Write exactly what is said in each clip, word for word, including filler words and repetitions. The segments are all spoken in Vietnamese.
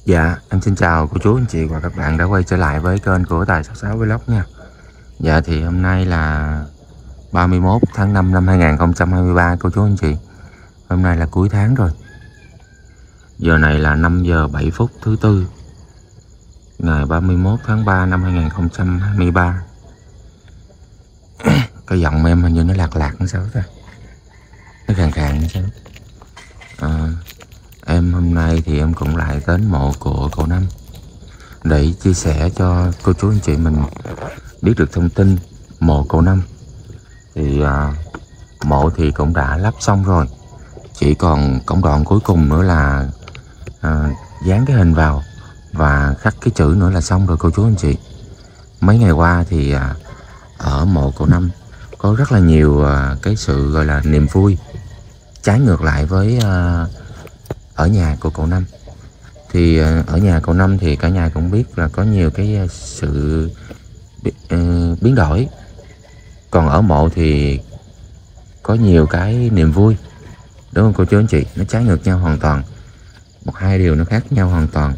Dạ, em xin chào cô chú anh chị và các bạn đã quay trở lại với kênh của Tài sáu sáu Vlog nha. Dạ thì hôm nay là ba mươi mốt tháng năm năm hai nghìn không trăm hai mươi ba cô chú anh chị. Hôm nay là cuối tháng rồi. Giờ này là năm giờ bảy phút thứ tư, ngày ba mươi mốt tháng ba năm hai nghìn không trăm hai mươi ba. Cái giọng em hình như nó lạc lạc sao ta? Nó khàn khàn sao? À, em hôm nay thì em cũng lại đến mộ của cậu Năm để chia sẻ cho cô chú anh chị mình biết được thông tin mộ cậu Năm. Thì à, mộ thì cũng đã lắp xong rồi, chỉ còn công đoạn cuối cùng nữa là à, dán cái hình vào và khắc cái chữ nữa là xong rồi cô chú anh chị. Mấy ngày qua thì à, ở mộ cậu Năm có rất là nhiều à, cái sự gọi là niềm vui, trái ngược lại với à, ở nhà của cậu Năm. Thì ở nhà cậu Năm thì cả nhà cũng biết là có nhiều cái sự uh, biến đổi. Còn ở mộ thì có nhiều cái niềm vui, đúng không cô chú anh chị? Nó trái ngược nhau hoàn toàn, một hai điều nó khác nhau hoàn toàn.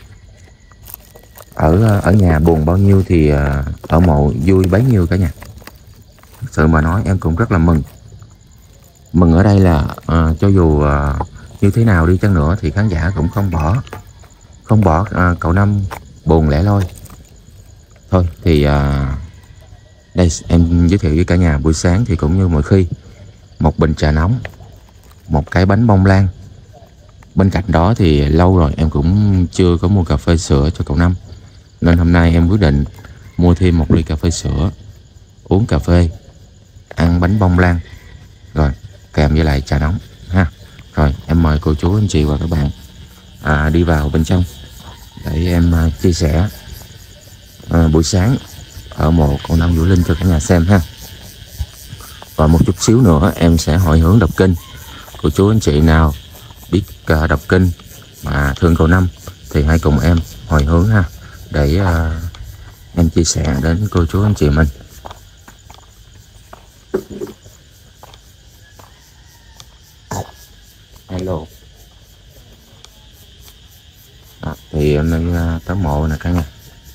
Ở ở nhà buồn bao nhiêu thì uh, ở mộ vui bấy nhiêu cả nhà. Thật sự mà nói em cũng rất là mừng. Mừng ở đây là uh, cho dù uh, như thế nào đi chăng nữa thì khán giả cũng không bỏ không bỏ à, cậu Năm buồn lẻ loi. Thôi thì à, đây em giới thiệu với cả nhà buổi sáng thì cũng như mọi khi, một bình trà nóng, một cái bánh bông lan. Bên cạnh đó thì lâu rồi em cũng chưa có mua cà phê sữa cho cậu Năm, nên hôm nay em quyết định mua thêm một ly cà phê sữa, uống cà phê, ăn bánh bông lan, rồi kèm với lại trà nóng ha. Rồi em mời cô chú anh chị và các bạn à, đi vào bên trong để em uh, chia sẻ uh, buổi sáng ở mộ cậu Năm Vũ Linh cho cả nhà xem ha. Và một chút xíu nữa em sẽ hồi hướng đọc kinh. Cô chú anh chị nào biết uh, đọc kinh mà thương cậu Năm thì hãy cùng em hồi hướng ha, để uh, em chia sẻ đến cô chú anh chị mình. Hello. À, thì em đang uh, tới mộ nè cả nhà.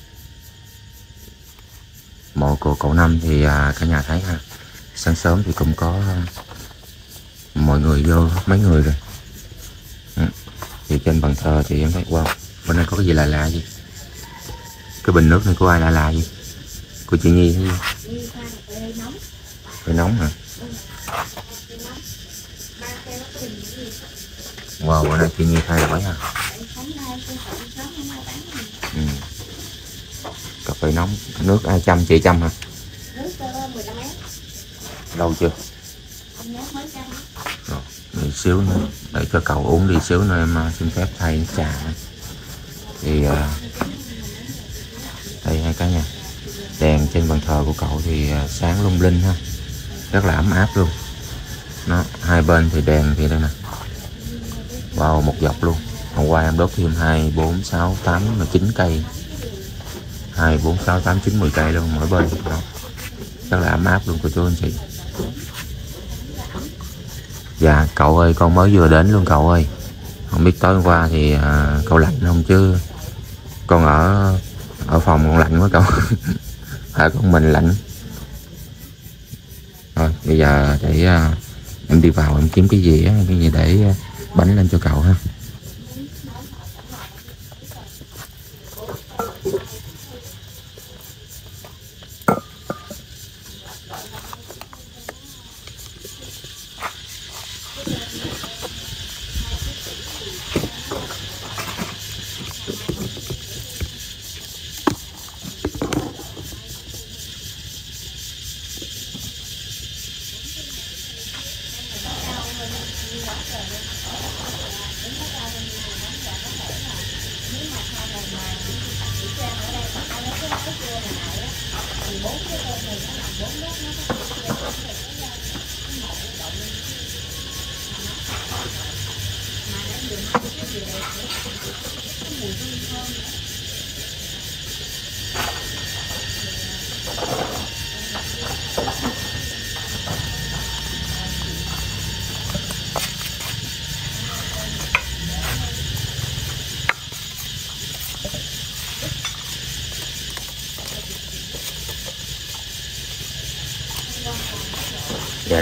Mộ của cậu Năm thì uh, cả nhà thấy ha, sáng sớm thì cũng có uh, mọi người vô mấy người rồi. Ừ. Thì trên bàn thờ thì em thấy wow, bên đây có cái gì lạ lạ gì? Cái bình nước này của ai lạ lạ gì? Của chị Nhi hay gì? Cái nóng hả? Wow, bữa nay chị Nhi thay rồi hả? Ừ. Cà phê nóng, nước ai chăm, chị chăm hả? Nước mười lăm mét. Lâu chưa? Rồi, đi xíu nữa, để cho cậu uống đi xíu nữa em xin phép thay nước trà. Thì uh, đây hai cái nha. Đèn trên bàn thờ của cậu thì uh, sáng lung linh ha, rất là ấm áp luôn. Nó hai bên thì đèn thì đây nè. Wow, một dọc luôn. Hôm qua em đốt thêm hai, bốn, sáu, tám, chín cây. hai, bốn, sáu, tám, chín, mười cây luôn mỗi bên đó. Rất là ấm áp luôn cô chú anh chị. Dạ cậu ơi, con mới vừa đến luôn cậu ơi. Không biết tối hôm qua thì à, cậu lạnh không chứ con ở ở phòng con lạnh quá cậu. Ở con mình lạnh. Rồi bây giờ để à, em đi vào em kiếm cái gì á, cái gì để à, bánh lên cho cậu ha.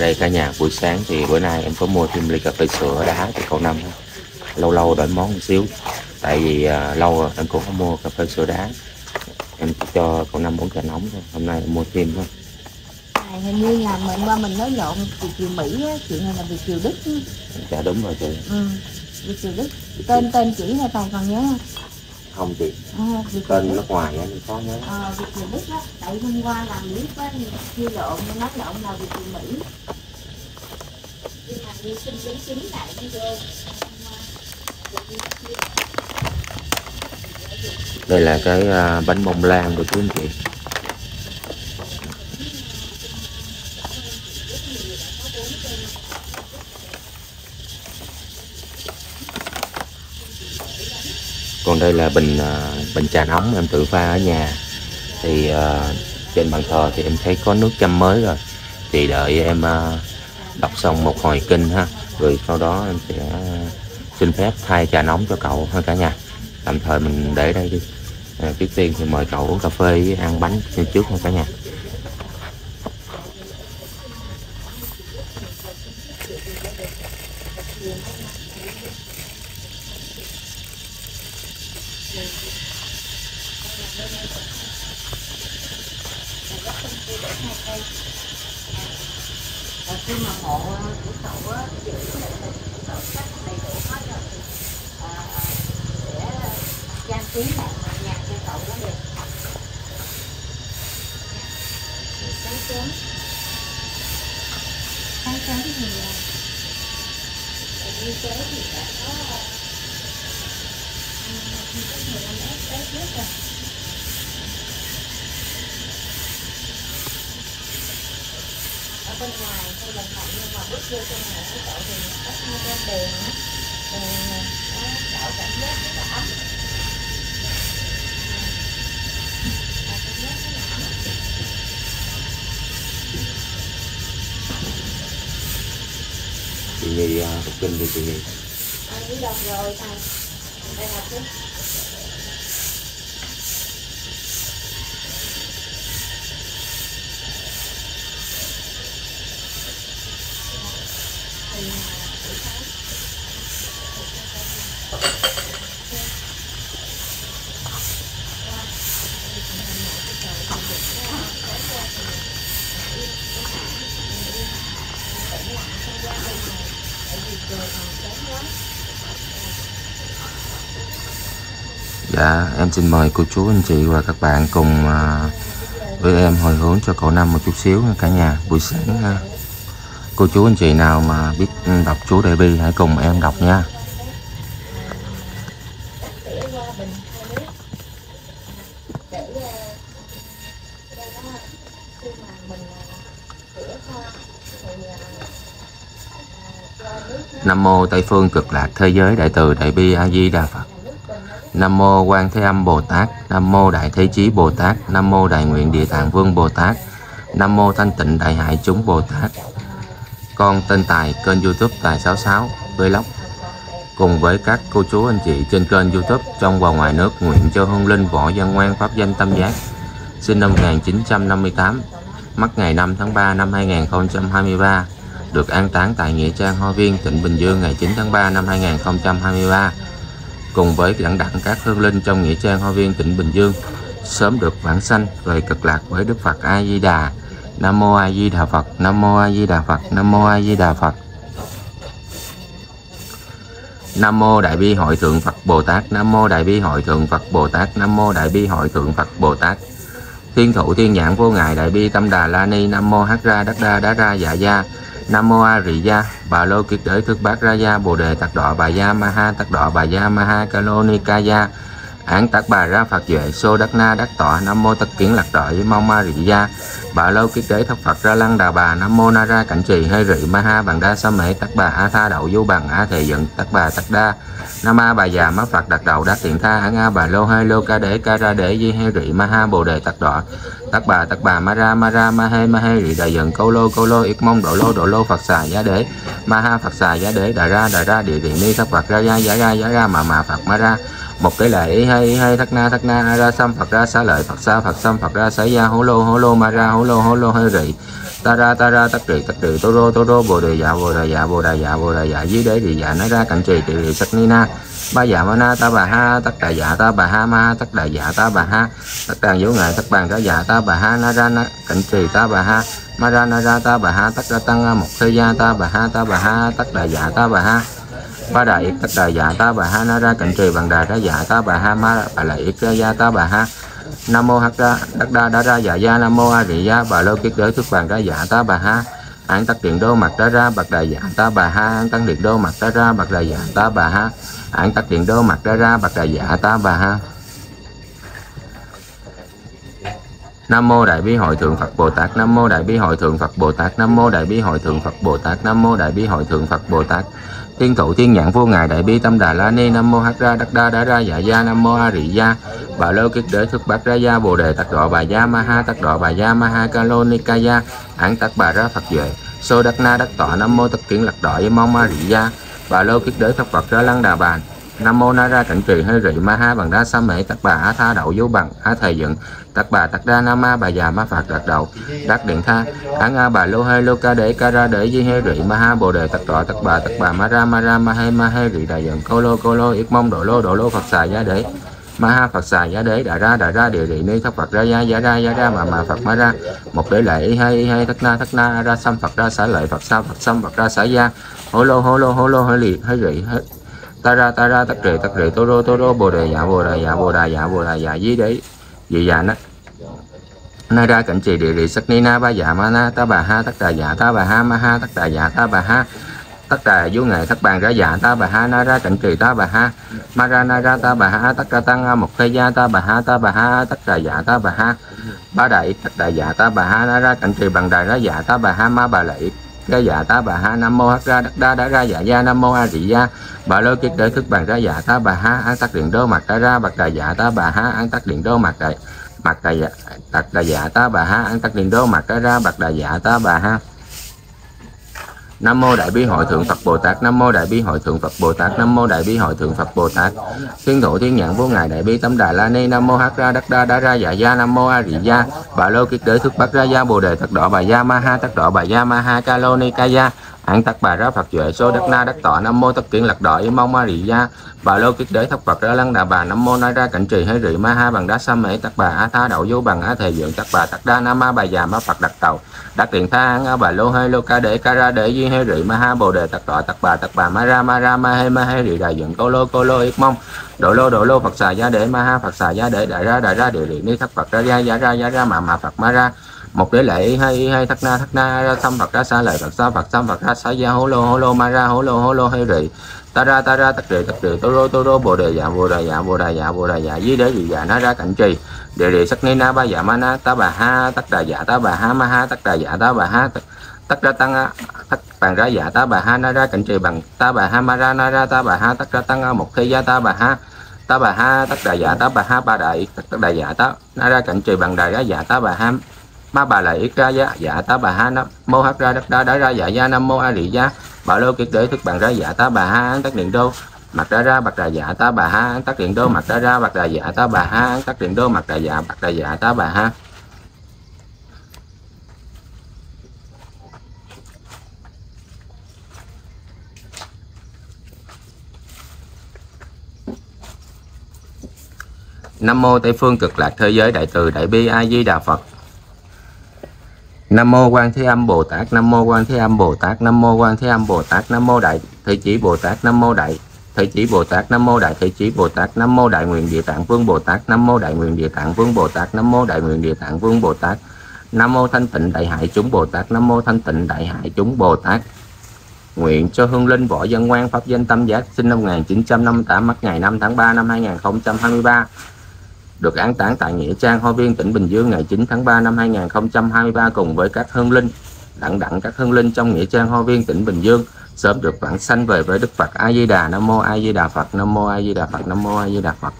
đây cả nhà, buổi sáng thì bữa nay em có mua thêm ly cà phê sữa đá cho cậu Năm. Lâu lâu đổi món một xíu, tại vì à, lâu rồi em cũng không mua cà phê sữa đá, em chỉ cho cậu Năm uống trà nóng thôi. Hôm nay em mua thêm thôi. Này, hình như là mình qua mình nói lộn Việt kiều Mỹ á, chuyện này là Việt kiều Đức. Dạ đúng rồi chị. Ừ, Việt kiều Đức. Tên tên chỉ hay còn còn nhớ không? Không chị. À, Việt Tên Kiều nước ngoài á, mình có nhớ. Ờ, Việt kiều Đức á, tại hôm qua làm clip á, chưa lộn nên nói lộn là Việt kiều Mỹ. Nhưng mà đi xin chính chính lại video. Đây là cái uh, bánh bông lan của chú anh chị. Còn đây là bình uh, bình trà nóng em tự pha ở nhà. Thì uh, trên bàn thờ thì em thấy có nước châm mới rồi. Thì đợi em uh, đọc xong một hồi kinh ha, rồi sau đó em sẽ uh, xin phép thay trà nóng cho cậu ha cả nhà. Tạm thời mình để đây đi. À, trước tiên thì mời cậu uống cà phê với ăn bánh như trước ha cả nhà. Khi mà mộ của cậu á, giữ cậu sách đầy đủ hết rồi thì sẽ trang trí lại một nhạc cho cậu đó được. Sáng sớm sáng sớm thì như thế thì đã có mười lăm ép tết nhất rồi. Ở bên ngoài thôi là không, nhưng mà bước vô trong nhà của cậu thì có hai con đèn á, đèn nó tạo cảm giác rất là ấm. Chị Nhi đọc kinh đi chị Nhi. Anh đi đọc rồi thầy, đây là cái Dạ em xin mời cô chú anh chị và các bạn cùng uh, với em hồi hướng cho cậu Năm một chút xíu cả nhà. Buổi sáng uh, cô chú anh chị nào mà biết đọc chú Đại Bi hãy cùng em đọc nha. Nam mô Tây phương cực lạc thế giới đại từ đại bi A Di Đà Phật. Nam mô Quan Thế Âm Bồ Tát. Nam mô Đại Thế Chí Bồ Tát. Nam mô Đại Nguyện Địa Tạng Vương Bồ Tát. Nam mô Thanh Tịnh Đại Hải Chúng Bồ Tát. Con tên Tài, kênh YouTube Tài sáu sáu Vlog, cùng với các cô chú anh chị trên kênh YouTube trong và ngoài nước nguyện cho hương linh võ dân ngoan pháp danh tâm giác, sinh năm một nghìn chín trăm năm mươi tám, mất ngày năm tháng ba năm hai nghìn không trăm hai mươi ba, được an táng tại Nghĩa Trang Hoa Viên, tỉnh Bình Dương ngày chín tháng ba năm hai nghìn không trăm hai mươi ba, cùng với đẳng đẳng các hương linh trong Nghĩa Trang Hoa Viên, tỉnh Bình Dương sớm được vãng sanh về cực lạc với Đức Phật A Di Đà. Nam mô A Di Đà Phật. Nam mô A Di Đà Phật. Nam mô A Di Đà Phật. Nam mô Đại Bi Hội Thượng Phật Bồ Tát. Nam mô Đại Bi Hội Thượng Phật Bồ Tát. Nam mô Đại Bi Hội Thượng Phật Bồ Tát. Thiên thủ thiên nhãn vô ngại Đại Bi Tâm Đà La Ni. Nam mô Hắc Ra Đắc Đa Đá Ra Dạ Gia. Nam mô A Rị Gia Bà Lô Kiệt Đế Thức Bát Ra Gia Bồ Đề Tạc Đọ Bà Gia Ma Ha Tạc Đọ Bà Gia Ma Ha Ca Lô Ni Ca Gia Án Tạc Bà Ra Phật Duệ Sô Đắc Na Đắc Tọa. Nam mô Tất Kiển Lạc Đợi Mong Ma Rị Gia Bà Lô Kiết Đế Thất Phật Ra Lăng Đà Bà. Nam mô Na Ra Cảnh Trì Hay Rị Ma Ha Bằng Đa Sa Mễ Tắc Bà A Tha Đậu Du Bằng A Thề Dựng Tắc Bà Tắc Đa. Nam A Bà Già Má Phật Đặc Đầu Đắc Tiện Tha Án A Bà Lô Hai Lô Ca Đế Ca Ra Đế Di Hay Rị Ma Ha Bồ Đề Tắc Đọ Tắc Bà Tắc Bà Ma Ra Ma Ra Ma Hê Ma Hê Rị Đại Dần Câu Lô Câu Lô Yết Mông Độ Lô Độ Lô Phật Xà Giá Đế Ma Ha Phật Xà Giá Đế Đà Ra Đà Ra Địa Địa Ni Thất Phật Ra Gia Giá Ra Giá Ra Mà Mà Phật Ma Ra. Một cái lệ ý hay hay thắc na thắc na ra xăm Phật ra xá lợi Phật xa Phật xăm Phật ra xá gia hố lô hố lô ma ra hố lô hố lô hơi rị ta ra ta ra tất trì tất trì tô rô tô rô bồ đề dạ bồ đề dạ bồ đề dạ bồ đề dạ dưới đế thì dạ nó ra cảnh trì trì trì sắc ni na ba dạ ma na ta bà ha tất đà dạ ta bà ha ma tất đà dạ ta bà ha tất đàn vũ ngài tất bàn ra dạ ta bà ha na ra na cảnh trì ta bà ha ma ra na ra ta bà ha tất ra tăng một thế gia ta bà ha ta bà ha tất đà dạ ta bà ha ba đại tất đà dạ ta bà ha na ra cảnh trì bằng đà ra dạ ta bà ha ma bà lại ít ra gia ta bà ha nam mô hắc ra đắc đa đa ra dạ gia nam mô a di đà bà lô kiết đế thức bàn ra dạ ta bà ha an tắc điện đô mặt ra ra bạc đà dạ ta bà ha an tăng điện đô mặt ra ra bạc đà dạ ta bà ha an tắc điện đô mặt ra ra bạc đà dạ ta bà ha. Nam mô đại bi hội thượng Phật Bồ Tát. Nam mô đại bi hội thượng Phật Bồ Tát. Nam mô đại bi hội thượng Phật Bồ Tát. Nam mô đại bi hội thượng Phật Bồ Tát. Thiên thụ thiên nhãn vô ngài đại bi tâm đà la ni. Nam mô hắc ra đắc đa đa ra dạ gia. Nam mô a di gia bà lô kiết đế thức bát ra gia bồ đề tắc đọ bà gia ma ha tắc đọ bà gia ma ha ca lô ni ca gia an tắc bà ra Phật duệ sô đắc na đắc tọa. Nam mô tất kiến lạc đọ mong a di gia bà lô kiết đế thức Phật ra lăng đà bàn. Nam mô na ra cảnh trì hơi rị ma ha bằng đa sa mễ tắc bà á tha đậu dấu bằng á thầy dựng tắc bà tắc đa nam ma bà già ma phạt lạc đậu đắc điện tha án a bà lô hơi lô ca để ca ra để di hơi rị ma ha bồ đề tắc đọ tắc bà tắc bà ma ra ma ra ma hay ma hay rị đại dựng cô lô cô lô yết mong độ lô độ lô Phật xà giá để ma ha Phật xà giá đế đà ra đà ra địa rị ni thất Phật ra giá giá ra giá ra mà mà Phật ma ra một đế lệ hay hay thất na thất na ra xăm Phật ra xả lợi Phật sao Phật xăm Phật ra xả gia hô lô hô lô hô lô hơi lì hơi rị ta ra ta ra tất trì tất trì tô rô tô rô bồ đề dạ bồ đề dạ bồ đề dạ bồ đề dạ dưới đấy dị dạ nó na ra cảnh trì địa rị sắc ni na ba dạ ma na ta bà ha tất đà dạ ta bà ha ma ha tất đà dạ ta bà ha tất đà vô ngài thất bàn ra dạ ta bà ha na ra cảnh trì ta bà ha ma ra na ra ta bà ha tất ra tăng một thế gia ta bà ha ta bà ha tất đà dạ ta bà ha ba đại tất đà dạ ta bà ha na ra cảnh trì bằng đà ra dạ ta bà ha ma bà lợi ra dạ ta bà ha. Nam mô hắc ra đắc đa đã ra dạ gia. Nam mô a di gia bà lô kiết đế thức bàn ra dạ ta bà ha an tắc điện đô mặt ra ra bạc đà dạ ta bà ha an tắc điện đô mặt đại mặt đà dạ tắc đà dạ ta bà ha an tắc điện đô mặt ra ra bạc đà dạ ta bà ha. Nam mô đại bi hội thượng Phật Bồ Tát. Nam mô đại bi hội thượng Phật Bồ Tát. Nam mô đại bi hội thượng Phật Bồ Tát. Thiên thụ thiên nhãn vô ngài đại bi tâm đà la ni. Nam mô hắc ra đắc đa đa ra dạ gia. Nam mô a di gia bà lô kiết đế thức bát ra gia bồ đề tắc đọ bà gia ma ha tắc đọ bà gia ma ha ca lô ni ca gia an tắc bà ra Phật duệ sô đắc na đắc tọa. Nam mô tất kiến lạc đọ mong a di gia bà lô kiết đế thất Phật ra lăng đà bà. Nam mô na ra cảnh trì hay rị ma ha bằng đá sa mễ tắc bà á tha đậu vô bằng á thầy dưỡng tắc bà tắc đa nam ma bà già ma Phật đặt tàu đắc điện tha an a bà lô hay lô ca để ca ra để di hay rị ma ha bồ đề tắc tọa tắc bà tắc bà ma ra ma ra ma hay ma hay rị đại dưỡng cô lô cô lô yết mong độ lô độ lô Phật xà giá để ma ha Phật xà giá để đại ra đại ra địa rị ni thất Phật ra gia giá ra giá ra mà mà Phật ma ra một đế lệ hay hay thất na thất na ra xăm Phật ra xả lợi Phật sao Phật xăm Phật ra xả gia hố lô hố lô ma ra hố lô hố lô hay rị ta ra ta ra tất trì tất trì tô rô tô rô bồ đề dạ bồ đề dạ bồ đề dạ bồ đề dạ dưới đế dị dạ nó ra cảnh trì địa địa sắc ni na ba dạ ma na ta bà ha tất đà dạ ta bà ha ma ha tất đà dạ ta bà ha tất ra tăng tất bàn ra dạ ta bà ha na ra cảnh trì bằng ta bà ha ma ra na ra ta bà ha tất ra tăng một thế gia ta bà ha ta bà ha tất đà dạ ta bà ha ba đại tất đà dạ ta na ra cảnh trì bằng đà ra dạ ta bà ha ma bà lại ít ra dạ dạ ta bà ha nam mô hắc ra đắc đa đã ra dạ gia. Nam mô a di gia bà lô kiết đế thức bàn ra dạ ta bà ha an tắc điện đô mặt ra ra bạc đà dạ ta bà ha an tắc điện đô mặt ra ra bạc đà dạ ta bà ha an tắc điện đô mặt đà dạ bạc đà dạ ta bà ha. Nam mô Tây phương cực lạc thế giới đại từ đại bi a di đà Phật. Nam mô Quan Thế Âm Bồ Tát. Nam mô Quan Thế Âm Bồ Tát. Nam mô Quan Thế Âm Bồ Tát. Nam mô Đại Thế Chí Bồ Tát. Nam mô Đại Thế Chí Bồ Tát. Nam mô Đại Thế Chí Bồ Tát. Nam mô Đại Nguyện Địa Tạng Vương Bồ Tát. Nam mô Đại Nguyện Địa Tạng Vương Bồ Tát. Nam mô Đại Nguyện Địa Tạng Vương Bồ Tát. Nam mô Thanh Tịnh Đại Hải chúng Bồ Tát. Nam mô Thanh Tịnh Đại Hải chúng Bồ Tát. Nguyện cho Hương Linh Võ Dân Ngoan pháp danh Tâm Giác sinh năm một nghìn chín trăm năm mươi tám, mất ngày năm tháng ba năm hai nghìn không trăm hai mươi ba, được an táng tại nghĩa trang Hoa Viên tỉnh Bình Dương ngày chín tháng ba năm hai nghìn không trăm hai mươi ba cùng với các hương linh đặng đặng các hương linh trong nghĩa trang Hoa Viên tỉnh Bình Dương sớm được vãng sanh về với Đức Phật A Di Đà. Nam mô A Di Đà Phật. Nam mô A Di Đà Phật. Nam mô A Di Đà Phật.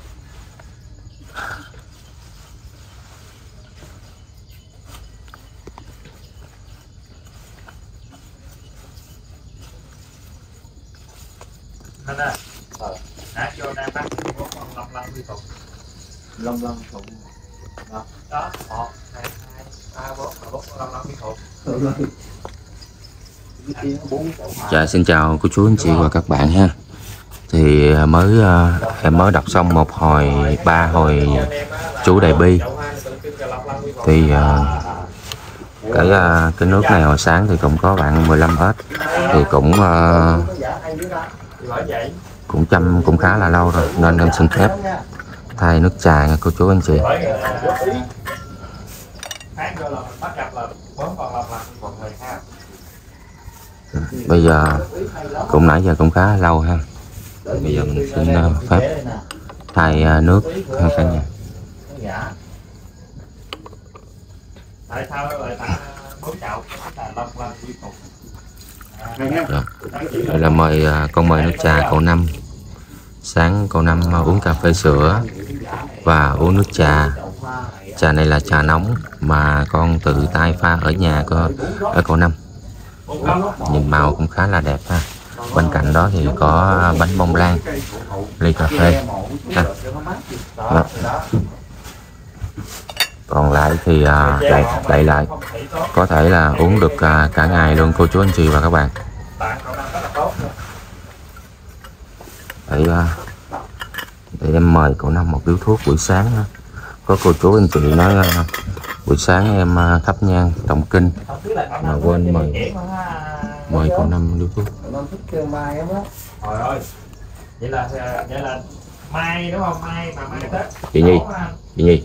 Nãy cho đang bắt con long long đi tục long long thụng đó một hai hai ba bốn bốn long long đi tục Dạ xin chào cô chú anh chị và các bạn ha. Thì mới em mới đọc xong một hồi ba hồi chú Đại Bi. Thì cái cái nước này hồi sáng thì cũng có bạn mười lăm ếch, thì cũng cũng chăm cũng khá là lâu rồi, nên em xin phép thay nước trà nha cô chú anh chị. Bây giờ cũng nãy giờ cũng khá lâu ha. Bây giờ mình xin phép thay nước ha cả nhà. Rồi. Đây là mời con mời nước trà cậu Năm. Sáng cậu Năm uống cà phê sữa và uống nước trà. Trà này là trà nóng mà con tự tay pha ở nhà của ở cậu Năm. Nhìn màu cũng khá là đẹp ha. Bên cạnh đó thì có bánh bông lan, ly cà phê ha. Đó. Còn lại thì à, lại lại lại có thể là uống được à, cả ngày luôn cô chú anh chị và các bạn. Để, à, để em mời cậu Năm một điếu thuốc buổi sáng ha. Có cô chú anh chị nói à, buổi sáng em à, thắp nhang tụng kinh mà quên mời mời cậu Năm điếu thuốc. Trời ơi, vậy là vậy là mai đúng không? Mai mà mai Tết. Chị Nhi, chị Nhi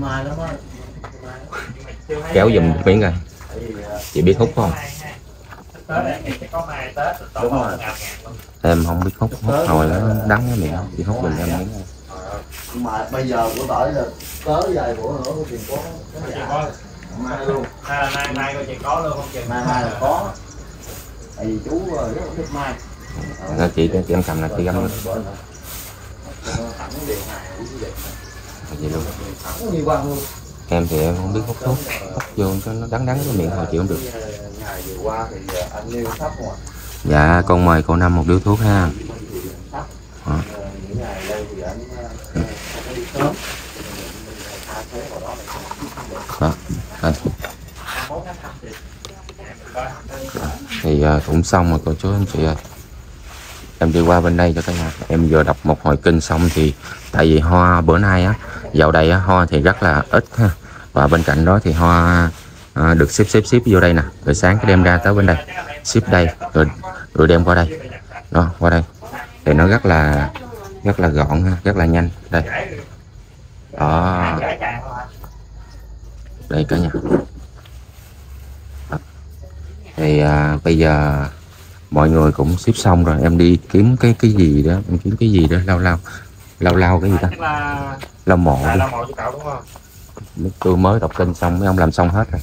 kéo giùm miếng coi. Chị biết hút không? Em không biết hút, hút hồi nó đắng cái miệng không, chị hút mình em miếng. Mà bây giờ của tỏi là tới vài bữa nữa có tiền có cái mai luôn. Mai mai mai coi chuyện có luôn không chừng. Mai mai là có. Tại vì chú rất là thích mai. Là chị chị em cầm là chị găm luôn. Vậy luôn. Như quăng luôn. Em thì em không biết hút thuốc, hút vô cho nó đắng đắng cái miệng thôi chịu không được. Ngày vừa qua thì anh Liêu thấp không ạ? Dạ con mời cậu Năm một điếu thuốc ha. Đó. Những ngày đây thì anh đi sớm. Đó. Đây. Thì uh, cũng xong rồi cô chú anh chị ơi. Em đi qua bên đây cho cả nhà. Em vừa đọc một hồi kinh xong thì tại vì hoa bữa nay á, dạo đây á, hoa thì rất là ít ha. Và bên cạnh đó thì hoa à, được xếp xếp xếp vô đây nè. Rồi sáng cái đem ra tới bên đây, ship đây rồi rồi đem qua đây. Đó, qua đây. Thì nó rất là rất là gọn ha, rất là nhanh. Đây. Đó. Đây cả nhà. Thì à, bây giờ mọi người cũng ship xong rồi, em đi kiếm cái cái gì đó, em kiếm cái gì đó lau lau lau lau cái gì ta, lau mộ đi. Tôi mới đọc kinh xong mấy ông làm xong hết rồi.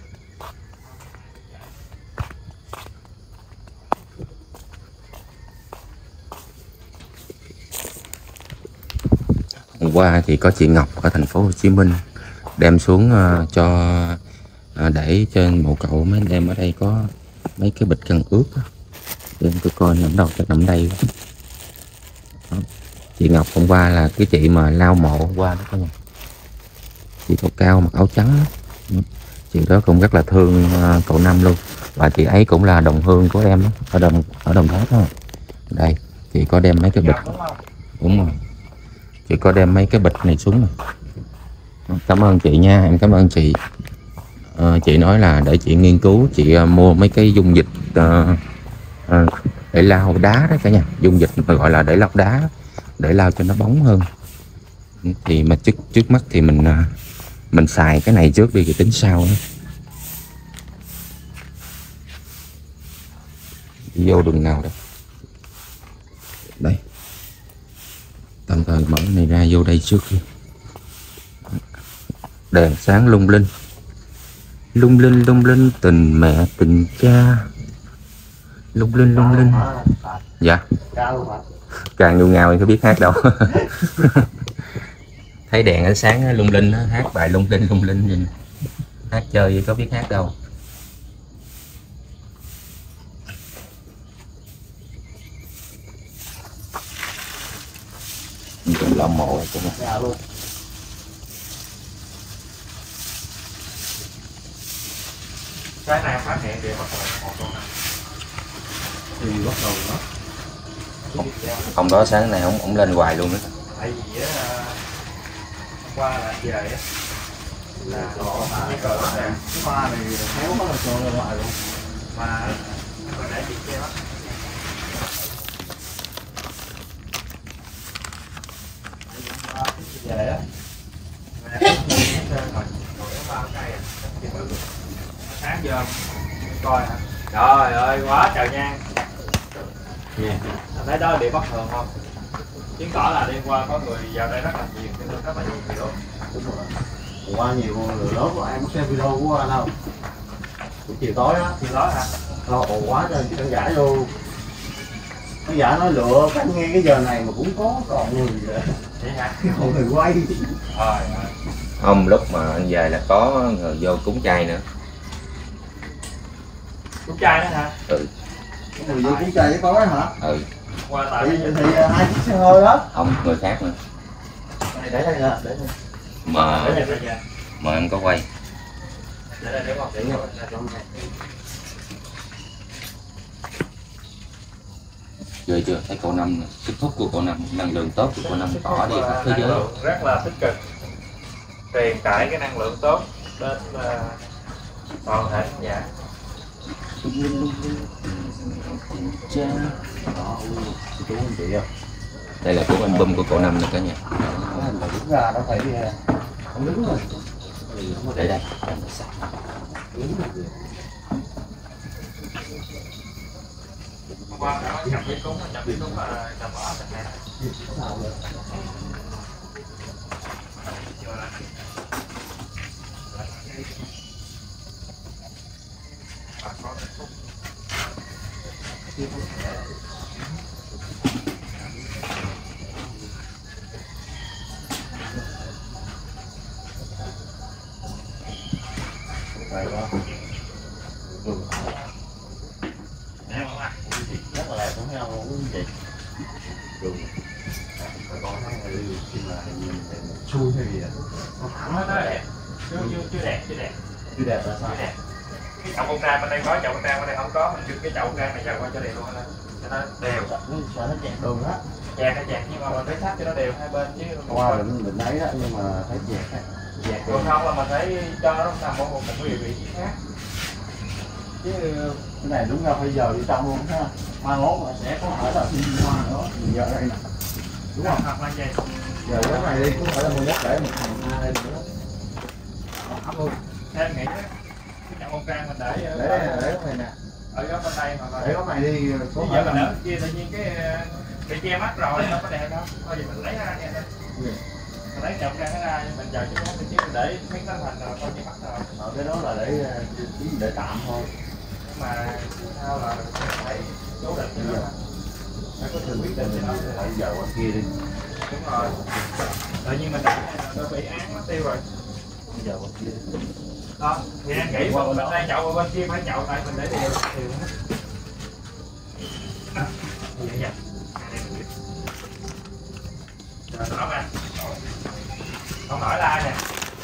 Hôm qua thì có chị Ngọc ở thành phố Hồ Chí Minh đem xuống uh, cho uh, để trên mộ cậu mấy anh em ở đây có mấy cái bịch cần ướt đó. Để tôi coi nằm đâu cho nằm đây đó. Chị Ngọc hôm qua là cái chị mà lau mộ hôm qua đó cả nhà. Chị cao cao mặc áo trắng đó. Chị đó cũng rất là thương uh, cậu Năm luôn, và chị ấy cũng là đồng hương của em đó, ở đồng ở đồng tháp đó. Đây chị có đem mấy cái bịch, đúng rồi, chị có đem mấy cái bịch này xuống này. Cảm ơn chị nha, em cảm ơn chị. À, chị nói là để chị nghiên cứu, chị uh, mua mấy cái dung dịch uh, uh, để lau đá đó cả nhà, dung dịch mà gọi là để lau đá, để lau cho nó bóng hơn. Thì mà trước trước mắt thì mình uh, mình xài cái này trước đi rồi tính sau nữa. Đi vô đường nào đây? Đây. Tạm thời mở này ra vô đây trước đi. Đèn sáng lung linh, lung linh lung linh tình mẹ tình cha, lung linh lung linh. Dạ càng ngưu ngào thì có biết hát đâu. Thấy đèn ánh sáng lung linh hát bài lung linh lung linh gì. Hát chơi có biết hát đâu. Làm mộ luôn. Cái này hẹn để bắt đầu một con năm thì bắt đầu đó. Ông đó sáng nay ông ông lên hoài luôn đó. Tại vì á hôm qua là về á là họ mà cờ đó nè, Cái pha này khéo quá là cho ra ngoài luôn. mà nó để bị che mất. Về á sáng giờ coi hả? Trời ơi quá trời nha. Nha. Anh thấy đó là điều bất thường không? Chứng tỏ là đêm qua có người vào đây rất là nhiều, cho nên rất là nhiều người đốt. Đúng rồi. Hôm qua nhiều người lớn của em có xem video của anh đâu. Buổi chiều tối á. Chiều tối hả? Nó ồn quá trời khán giả vô. Khán giả nói lựa cách nghe cái giờ này mà cũng có còn người vậy. Vậy hả? Còn người quay. Rồi. Không, lúc mà anh về là có người vô cúng chay nữa. Cúng chay đó hả? Ừ. Có người vô cũng chơi với tối hả? Ừ. Qua tại Thì, thì hai chiếc xe hơi đó. Không, người khác nữa. Để đây nè, để đây. Mà để đây đây nha. mà em có quay. Để đây để không để không. Ghê chưa? Thấy cậu Năm, sức hút của cậu Năm, năng lượng tốt của cậu Năm tỏ đi khắp thế Năng giới. lượng rất là tích cực, truyền tải cái năng lượng tốt đến uh, toàn thể khán giả. Đó, chú anh chị à. Đây là cuốn album của cậu Năm nè cả nhà. Nó hình là đứng ra nó phải không đứng rồi. Để đây. Đứng rồi. Hôm qua nó chậm biết cúng, chậm biết cúng là chậm bỏ chậm này. Sao vậy? Đây đó. Ừ. Rất là đẹp đúng không? Uống gì? Được. Phải có cái này khi mà nhìn chui hay gì đó. Nó thẳng Nó hết nó đó. đẹp, chưa chưa chưa đẹp, chưa đẹp, Chưa đẹp là sao? chưa đẹp. Cái chậu bông trang bên đây có, chậu bông trang bên đây không có, mình chụp cái chậu bông trang này chậu qua cho đều luôn anh. Cho nó đều. Nó nó chẹt đường á. Chèn nó chèn nhưng mà mình thấy thắt cho nó đều hai bên chứ. Qua định định ấy đó nhưng mà thấy chẹt á. Chẹt Còn không là mình thấy cho nó nằm ở một cái vị trí khác. Chứ cái này đúng ra phải giờ đi trong luôn ha. Mai mốt là sẽ có hỏi là xin hoa nữa. Mình giờ đây nè. Đúng không? Hoặc là gì? Giờ cái này đi cũng phải là mua nhất để một thằng hoa đây nữa. Luôn. Thêm nghĩ cái chậu bông trang mình để ở Để đây nè, để cái này nè. ở góc bên đây hoặc là Để cái này đi số bây hỏi giờ mình là ở kia tự nhiên cái bị che mắt rồi nó có đẹp đâu. Thôi thì mình lấy ra nha. Mình lấy chậu trang nó ra mình chờ chứ không mình chứ mình để miếng tấm thành rồi coi che mắt rồi. ở cái đó là để để tạm thôi. Mà sao là phải cố định cho nó. Phải có sự quyết định thì nó phải giờ qua kia đi. Đúng rồi. Tự nhiên mình đặt nó bị án mất tiêu rồi. Giờ qua kia đi. Đó, thì anh nghĩ qua bên đây chậu qua bên kia phải chậu tại mình để đều đều hết. Đó, như vậy. Rồi rõ ra. Không hỏi là ai nè.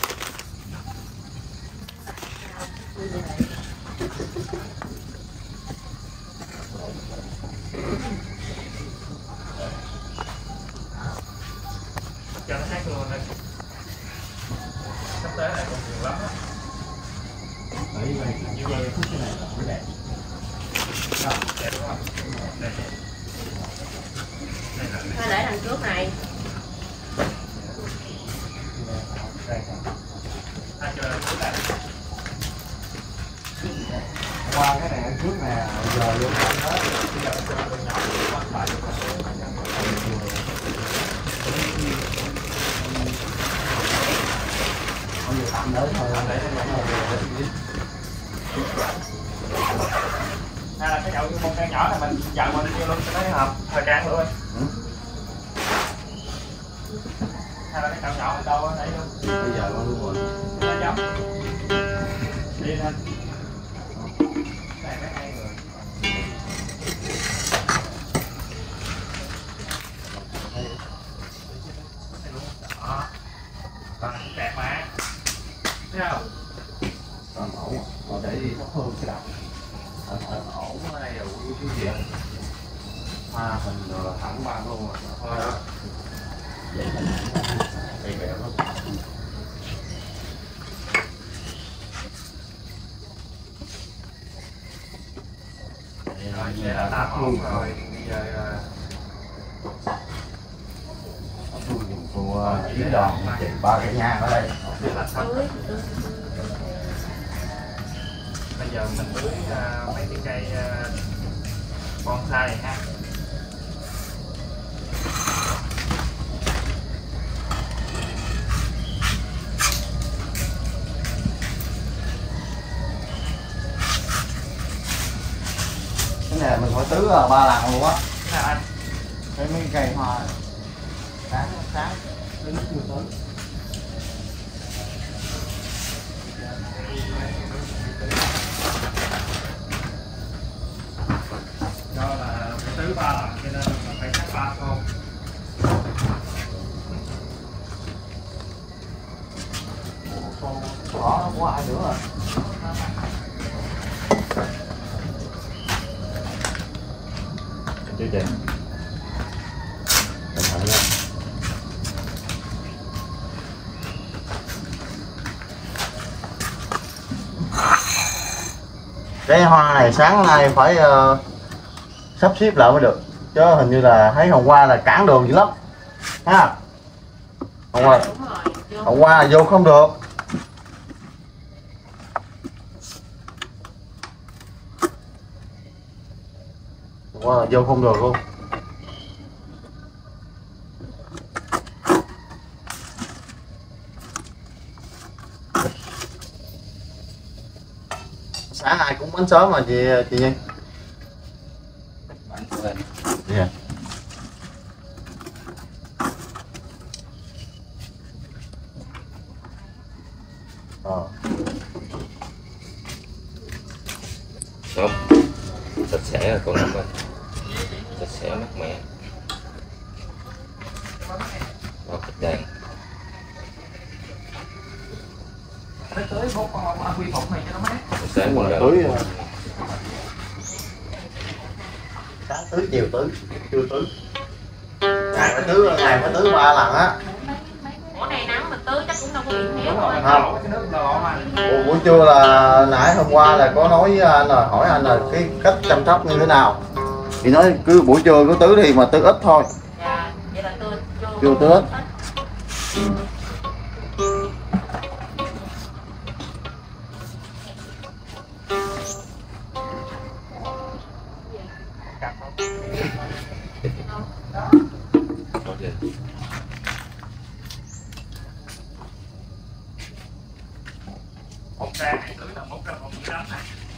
Cho nó sát luôn đây. Sắp tới lại còn nhiều lắm á. Ở như vậy, như vậy phút cái này là mới đẹp. Đó, đẹp đúng không? Đẹp. Đây là Thôi để đằng trước này. đây. Ta chờ đằng trước này. Qua cái này ăn trước nè, giờ vô ăn hết. Bây giờ cho con nhỏ quan lại cho con số. Bây giờ tạm đấy thôi. Để hay là cái chậu như một cây nhỏ này mình dạo qua đi luôn cho nó hợp thời trang luôn. Ừ. Hay là cái chậu nhỏ mình đâu ở đây luôn. Bây giờ con luôn rồi. Nó giống. Đi lên. Này mấy hai người. Đó. Còn đẹp mà. Thấy không? Còn mẫu, còn để đi thấp hơn cái đầu. là thẳng bằng luôn rồi. Thôi đó. Vậy là đây bẻ lắm. Rồi vậy là đã luôn rồi. Bây giờ Tôi dùng cua chín đòn chỉ ba cái nhang ở đây. tưới bây giờ mình tưới uh, mấy cái cây uh, bonsai này ha. Cái này mình phải tưới là ba lần luôn á. Nào anh. Cái mấy cây hoa này. Sáng sáng tới nước chưa tới. Do là phải tưới ba lần cho nên là phải cắt ba con. Đó nó có ai nữa rồi. Chưa chỉnh. Cẩn thận nha. Cái hoa này sáng nay phải uh, sắp xếp lại mới được, chứ hình như là thấy hôm qua là cản đường dữ lắm ha. Hôm qua, đúng rồi chưa hôm qua là vô không được. Hôm qua là vô không được luôn. Sáng ai cũng bánh sớm mà chị chị Nhi. Yeah. Ờ. Không, sạch sẽ rồi con Năm ơi, sạch sẽ mát mẻ. Đó, thịt đàn. Tới tới bốn con ba quy phục này cho nó mát. Sáng con Tưới đợi. sáng tưới chiều tưới chưa tưới, ngày phải tưới ngày phải tưới ba lần á. ủa này nắng mà tưới chắc cũng đâu có bị thiếu Đúng rồi, thôi đổ cái nước đỏ mà. Buổi, buổi trưa là nãy hôm qua là có nói với anh là hỏi anh là cái cách chăm sóc như thế nào, thì nói cứ buổi trưa cứ tưới đi mà tưới ít thôi. dạ vậy là tưới Chưa tưới hết. Một ra này tưới là một ra một gì đó này.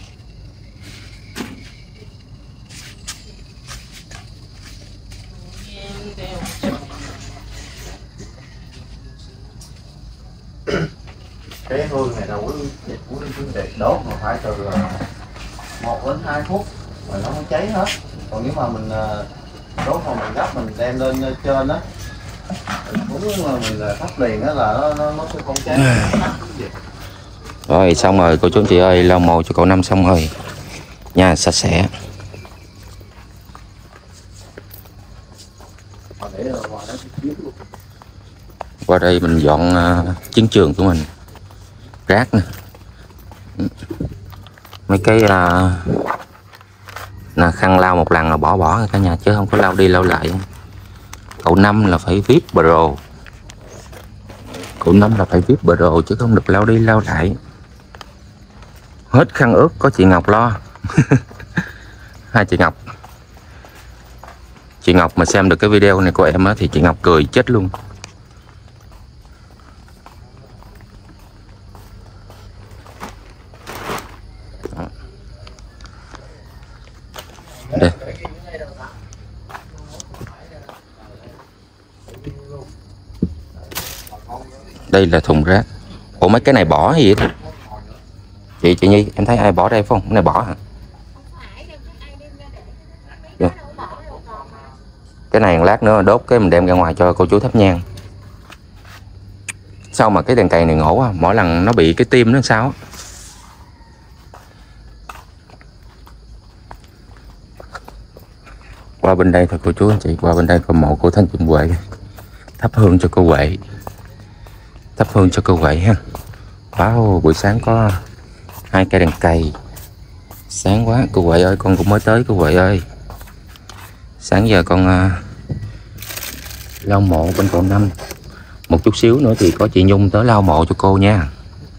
Cái hương này đâu có để đốt mà phải từ một đến hai phút rồi nó mới cháy hết. Còn nếu mà mình đốt mà mình gấp mình đem lên trên á, đúng mà mình thắp liền á là nó nó, nó sẽ không cháy. Rồi xong rồi cô chú anh chị ơi, lau mồi cho cậu Năm xong rồi nha, sạch sẽ. Qua đây mình dọn uh, chiến trường của mình, rác nè, mấy cái uh, là khăn lau một lần là bỏ bỏ rồi cả nhà, chứ không có lau đi lau lại. Cậu Năm là phải vê i pê Pro, cậu Năm là phải vê i pê Pro chứ không được lau đi lau lại. Hết khăn ướt có chị Ngọc lo. Hai chị Ngọc, chị Ngọc mà xem được cái video này của em á thì chị Ngọc cười chết luôn. Đây. Đây là thùng rác. Ủa mấy cái này bỏ gì vậy? Chị chị Nhi, em thấy ai bỏ đây phải không? Cái này bỏ hả? Yeah. Cái này lát nữa đốt cái mình đem ra ngoài cho cô chú thắp nhang. Sao mà cái đèn cày này ngộ quá, mỗi lần nó bị cái tim nó sao á. Qua bên đây thôi cô chú anh chị, qua bên đây có mộ của Thanh Trùng Huệ, thắp hương cho cô Huệ, thắp hương cho cô Huệ ha. Wow, buổi sáng có hai cây đèn cầy, sáng quá cô Huệ ơi, con cũng mới tới cô Huệ ơi. Sáng giờ con uh, lau mộ bên cậu Năm, một chút xíu nữa thì có chị Nhung tới lau mộ cho cô nha.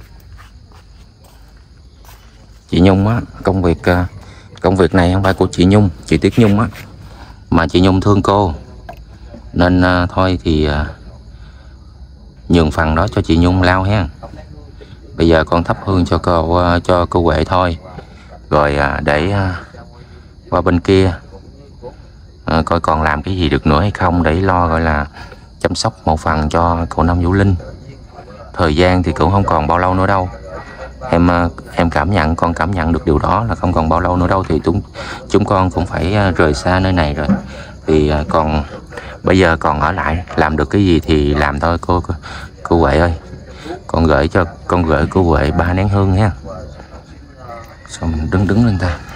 Chị Nhung á, công việc uh, công việc này không phải của chị Nhung, chị Tuyết Nhung á, mà chị Nhung thương cô nên uh, thôi thì uh, nhường phần đó cho chị Nhung lau ha. Bây giờ con thắp hương cho cô uh, cho cô Huệ thôi, rồi uh, để uh, qua bên kia uh, coi còn làm cái gì được nữa hay không, để lo gọi là chăm sóc một phần cho cậu Năm Vũ Linh. Thời gian thì cũng không còn bao lâu nữa đâu. Em em cảm nhận, con cảm nhận được điều đó là không còn bao lâu nữa đâu thì chúng chúng con cũng phải rời xa nơi này rồi. Thì còn bây giờ còn ở lại làm được cái gì thì làm thôi cô cô Huệ ơi. Con gửi cho con gửi cô Huệ ba nén hương ha. Sao mình đứng đứng lên ta.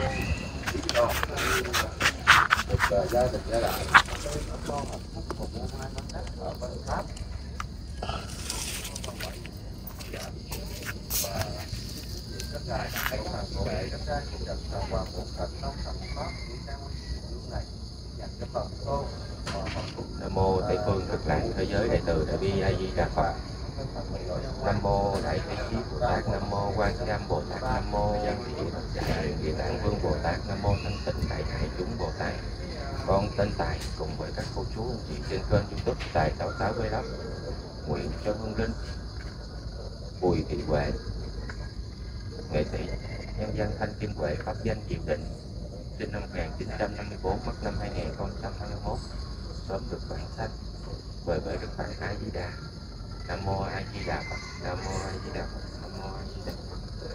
Nam mô Tây phương cực lạc thế giới đại từ đại bi a di đà Phật. Nam mô đại thế chí Bồ Tát. Nam mô Quan Thế Âm Bồ Tát. Nam mô Văn Thị Địa Tạng Vương Bồ Tát. Nam mô Thanh Tịnh Đại Hải chúng Bồ Tát. Con tên Tài cùng với các cô chú anh chị trên kênh YouTube Tài Tảo Táo Vlog nguyện cho hương linh Bùi Thị Huệ, nghệ sĩ nhân dân Thanh Kim Huệ, pháp danh Diệu Định, sinh năm một nghìn chín trăm năm mươi tư, mất năm hai nghìn không trăm hai mươi mốt, sớm được vãng sanh về với Đức Phật A Di Đà. Nam mô A Di Đà Phật. Nam mô A Di Đà Phật. Nam mô A Di Đà Phật.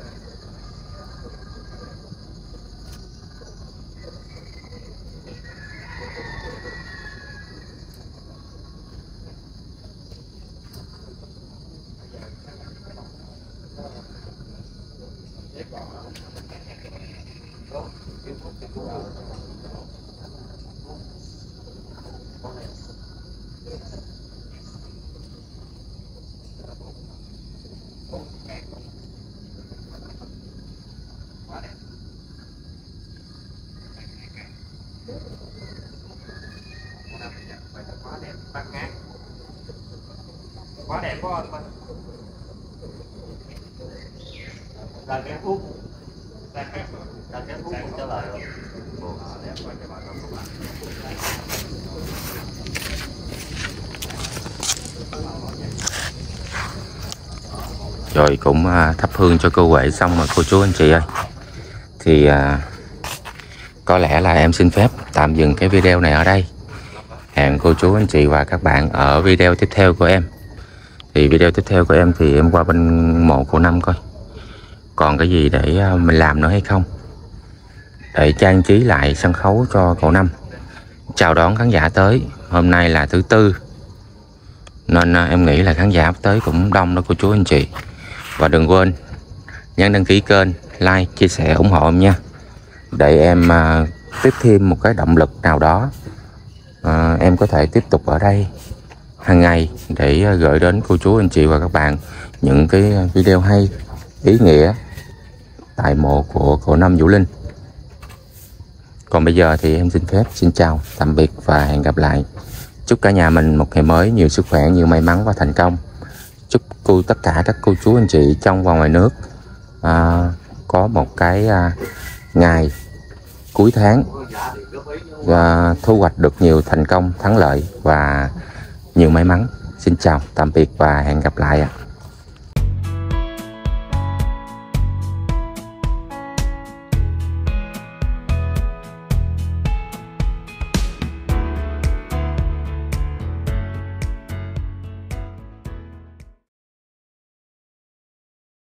Quá đẹp quá anh. Là cái thuốc. Là cái thuốc cũng trả lời rồi. Rồi cũng uh, thắp hương cho cô Huệ xong rồi cô chú anh chị ơi. Thì uh, có lẽ là em xin phép tạm dừng cái video này ở đây. Hẹn cô chú anh chị và các bạn ở video tiếp theo của em. Thì video tiếp theo của em thì em qua bên mộ cô Năm coi còn cái gì để mình làm nữa hay không, để trang trí lại sân khấu cho cậu Năm chào đón khán giả tới. Hôm nay là thứ tư nên em nghĩ là khán giả tới cũng đông đó cô chú anh chị. Và đừng quên nhấn đăng ký kênh, like, chia sẻ, ủng hộ em nha, để em uh, tiếp thêm một cái động lực nào đó, uh, em có thể tiếp tục ở đây hàng ngày để uh, gửi đến cô chú anh chị và các bạn những cái video hay, ý nghĩa tại mộ của cậu Năm Vũ Linh. Còn bây giờ thì em xin phép xin chào tạm biệt và hẹn gặp lại. Chúc cả nhà mình một ngày mới nhiều sức khỏe, nhiều may mắn và thành công. Chúc cô tất cả các cô chú anh chị trong và ngoài nước à, có một cái à, ngày cuối tháng à, thu hoạch được nhiều thành công, thắng lợi và nhiều may mắn. Xin chào tạm biệt và hẹn gặp lại ạ.